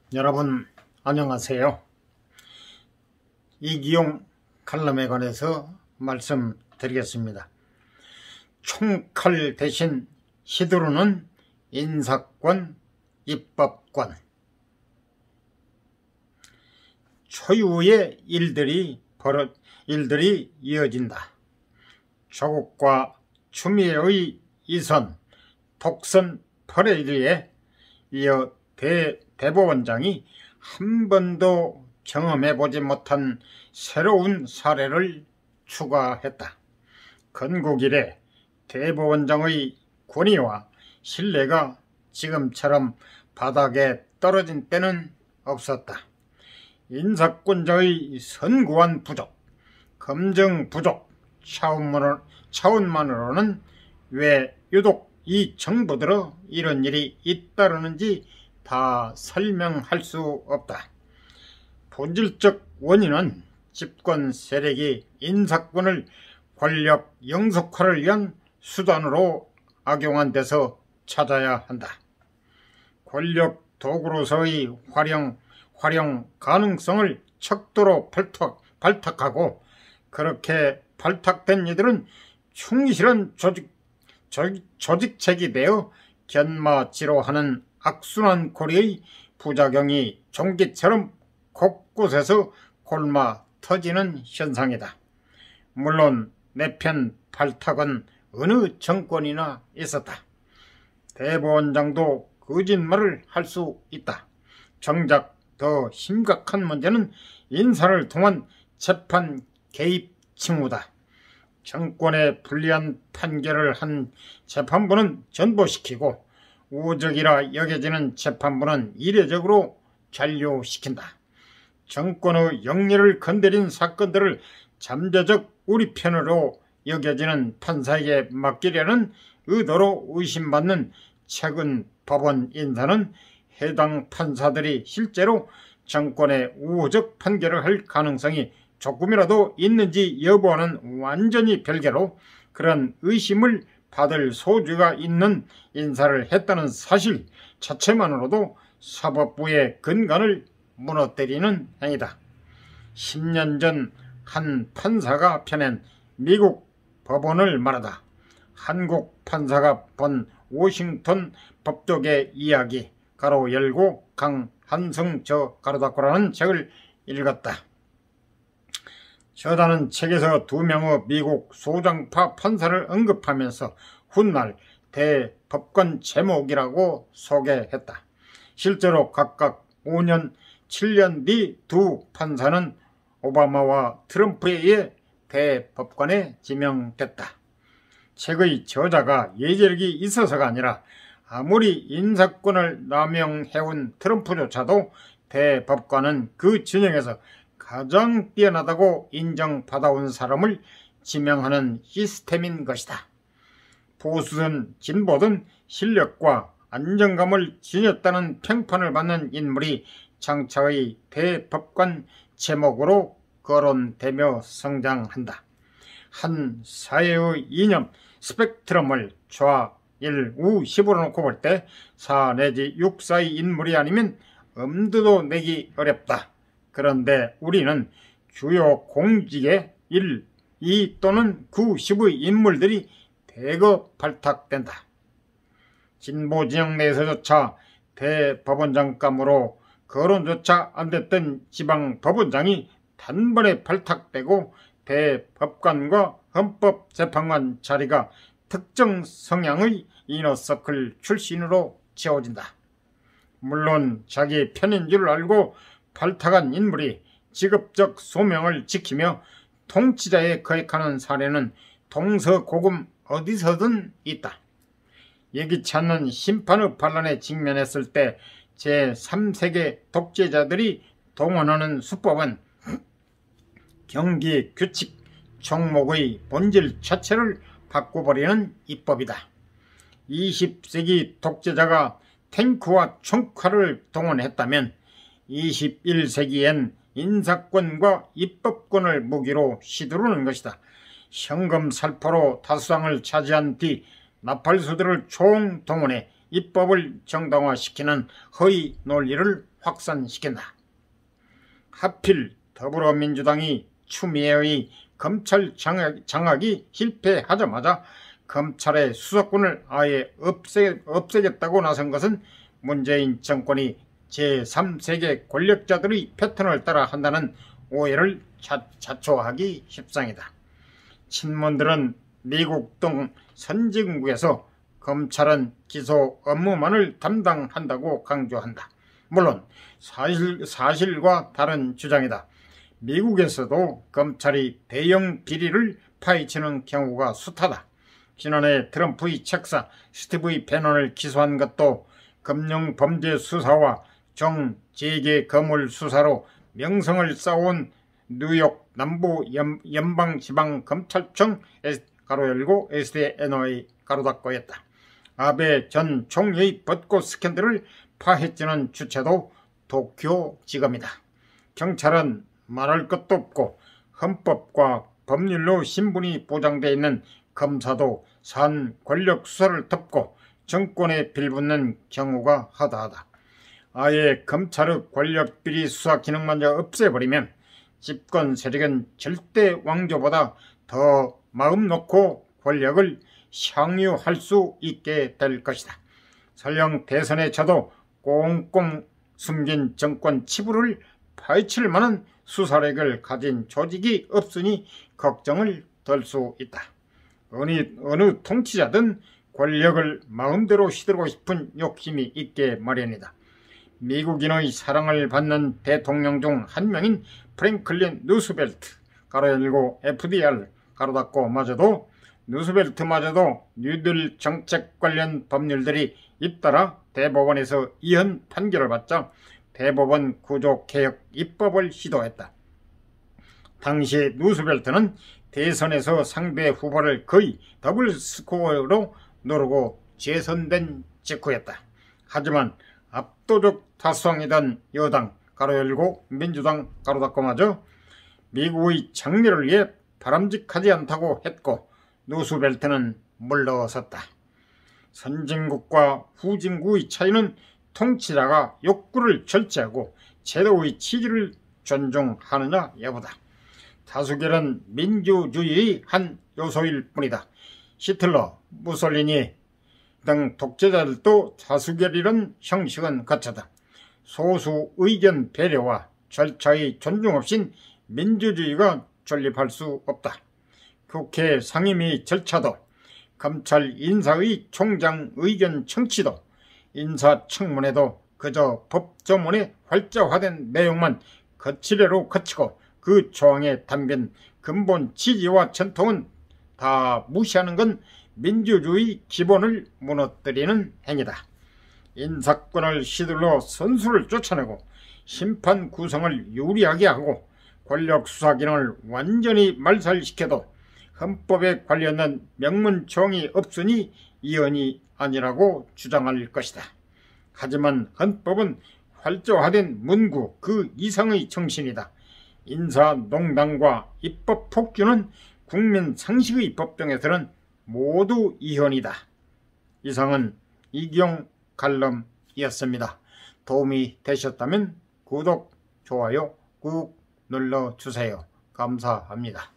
여러분 안녕하세요. 이기용 칼럼에 관해서 말씀드리겠습니다. 총칼 대신 휘두르는 인사권, 입법권. 초유의 일들이 이어진다. 조국과 추미애의 이선, 독선 퍼레이드에 이어 대법원장이 한 번도 경험해보지 못한 새로운 사례를 추가했다. 건국 이래 대법원장의 권위와 신뢰가 지금처럼 바닥에 떨어진 때는 없었다. 인사권자의 선고한 부족, 검증 부족 차원만으로는 왜 유독 이 정부 들어 이런 일이 잇따르는지 다 설명할 수 없다. 본질적 원인은 집권 세력이 인사권을 권력 영속화를 위한 수단으로 악용한 데서 찾아야 한다. 권력 도구로서의 활용 가능성을 척도로 발탁하고 그렇게 발탁된 이들은 충실한 조직책이 되어 견마지로하는 악순환 고리의 부작용이 종기처럼 곳곳에서 골마 터지는 현상이다. 물론 내 편 발탁은 어느 정권이나 있었다. 대법원장도 거짓말을 할 수 있다. 정작 더 심각한 문제는 인사를 통한 재판 개입 징후다. 정권에 불리한 판결을 한 재판부는 전보시키고 우적이라 여겨지는 재판부는 이례적으로 잔류시킨다. 정권의 영리를 건드린 사건들을 잠재적 우리 편으로 여겨지는 판사에게 맡기려는 의도로 의심받는 최근 법원 인사는 해당 판사들이 실제로 정권의 우호적 판결을 할 가능성이 조금이라도 있는지 여부와는 완전히 별개로 그런 의심을 받을 소지가 있는 인사를 했다는 사실 자체만으로도 사법부의 근간을 무너뜨리는 행위다. 10년 전 한 판사가 펴낸 미국 법원을 말하다 한국 판사가 본 워싱턴 법조계 이야기 가로 열고 강한성 저 가로 닫고라는 책을 읽었다. 저자는 책에서 2명의 미국 소장파 판사를 언급하면서 훗날 대법관 제목이라고 소개했다. 실제로 각각 5년, 7년 뒤 두 판사는 오바마와 트럼프에 의해 대법관에 지명됐다. 책의 저자가 예절이 있어서가 아니라 아무리 인사권을 남용해온 트럼프조차도 대법관은 그 진영에서 가장 뛰어나다고 인정받아온 사람을 지명하는 시스템인 것이다. 보수든 진보든 실력과 안정감을 지녔다는 평판을 받는 인물이 장차의 대법관 제목으로 거론되며 성장한다. 한 사회의 이념 스펙트럼을 좌, 일, 우, 10으로 놓고 볼 때 4 내지 6 사이 인물이 아니면 엄두도 내기 어렵다. 그런데 우리는 주요 공직의 1, 2 또는 9, 10의 인물들이 대거 발탁된다. 진보 진영 내에서조차 대법원장감으로 거론조차 안 됐던 지방법원장이 단번에 발탁되고 대법관과 헌법재판관 자리가 특정 성향의 이너서클 출신으로 채워진다. 물론 자기 편인 줄 알고 발탁한 인물이 직업적 소명을 지키며 통치자에 거액하는 사례는 동서고금 어디서든 있다. 예기치 않는 심판의 반란에 직면했을 때 제3세계 독재자들이 동원하는 수법은 경기 규칙 종목의 본질 자체를 바꿔버리는 입법이다. 20세기 독재자가 탱크와 총칼을 동원했다면 21세기엔 인사권과 입법권을 무기로 휘두르는 것이다. 현금살포로 다수당을 차지한 뒤 나팔수들을 총동원해 입법을 정당화시키는 허위 논리를 확산시킨다. 하필 더불어민주당이 추미애의 검찰 장악이 실패하자마자 검찰의 수사권을 아예 없애겠다고 나선 것은 문재인 정권이 제3세계 권력자들의 패턴을 따라 한다는 오해를 자초하기 십상이다. 친문들은 미국 등 선진국에서 검찰은 기소 업무만을 담당한다고 강조한다. 물론 사실과 다른 주장이다. 미국에서도 검찰이 대형 비리를 파헤치는 경우가 숱하다. 지난해 트럼프의 책사 스티브 배넌을 기소한 것도 금융범죄 수사와 정재계 거물 수사로 명성을 쌓아온 뉴욕 남부 연방지방검찰청 가로 열고 SDNY 가로 닫고였다. 아베 전 총리의 벚꽃 스캔들을 파헤치는 주체도 도쿄지검이다. 경찰은 말할 것도 없고 헌법과 법률로 신분이 보장되어 있는 검사도 산 권력 수사를 덮고 정권에 빌붙는 경우가 허다하다. 아예 검찰의 권력 비리 수사 기능마저 없애버리면 집권 세력은 절대 왕조보다 더 마음 놓고 권력을 향유할 수 있게 될 것이다. 설령 대선에 져도 꽁꽁 숨긴 정권 치부를 파헤칠 만한 수사력을 가진 조직이 없으니 걱정을 덜 수 있다. 어느 통치자든 권력을 마음대로 휘두르고 싶은 욕심이 있게 마련이다. 미국인의 사랑을 받는 대통령 중 한 명인 프랭클린 루스벨트 가로 열고 FDR 가로 닫고 마저도 루스벨트마저도 뉴딜 정책 관련 법률들이 잇따라 대법원에서 이혼 판결을 받자 대법원 구조개혁 입법을 시도했다. 당시 루스벨트는 대선에서 상대 후보를 거의 더블 스코어로 누르고 재선된 직후였다. 하지만 압도적 다수당이던 여당 가로 열고 민주당 가로 닫고마저 미국의 장래를 위해 바람직하지 않다고 했고 루스벨트는 물러섰다. 선진국과 후진국의 차이는 통치자가 욕구를 절제하고 제도의 취지를 존중하느냐 여부다. 다수결은 민주주의의 한 요소일 뿐이다. 히틀러, 무솔리니 등 독재자들도 다수결이란 형식은 거쳤다. 소수 의견 배려와 절차의 존중 없인 민주주의가 존립할 수 없다. 국회 상임위 절차도 검찰 인사의 총장 의견 청취도 인사청문회도 그저 법조문에 활자화된 내용만 거치례로 거치고 그 조항에 담긴 근본 취지와 전통은 다 무시하는 건 민주주의 기본을 무너뜨리는 행위다. 인사권을 휘둘러 선수를 쫓아내고 심판 구성을 유리하게 하고 권력 수사 기능을 완전히 말살시켜도 헌법에 관련된 명문조항이 없으니 이언이 아니라고 주장할 것이다. 하지만 헌법은 활조화된 문구 그 이상의 정신이다. 인사농단과 입법 폭주는 국민 상식의 법정에서는 모두 이혼이다. 이상은 이경 칼럼이었습니다. 도움이 되셨다면 구독, 좋아요 꾹 눌러주세요. 감사합니다.